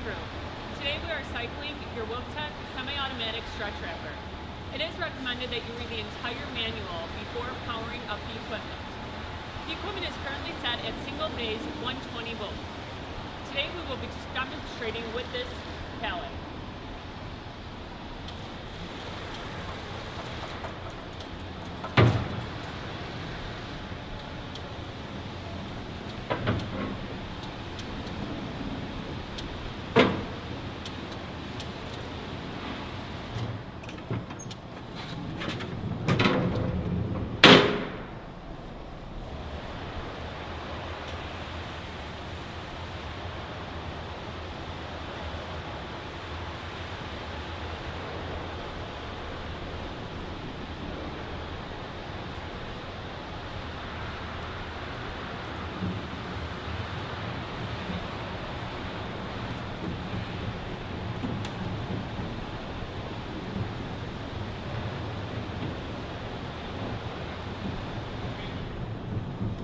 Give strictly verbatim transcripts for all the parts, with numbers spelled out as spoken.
crew. Today we are cycling your Wulftec semi-automatic stretch wrapper. It is recommended that you read the entire manual before powering up the equipment. The equipment is currently set at single phase one twenty volts. Today we will be demonstrating with this pallet.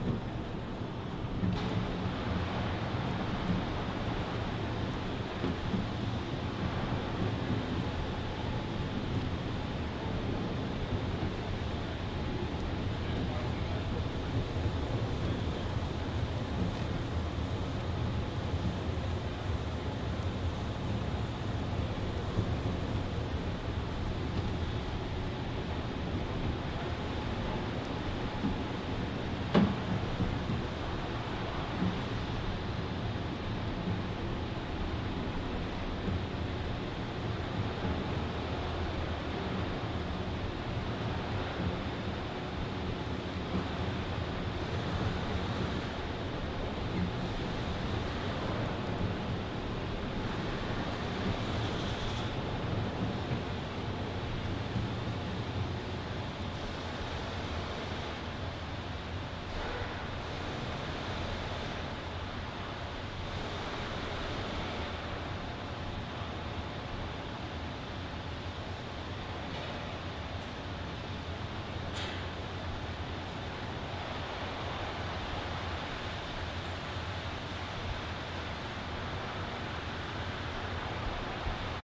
You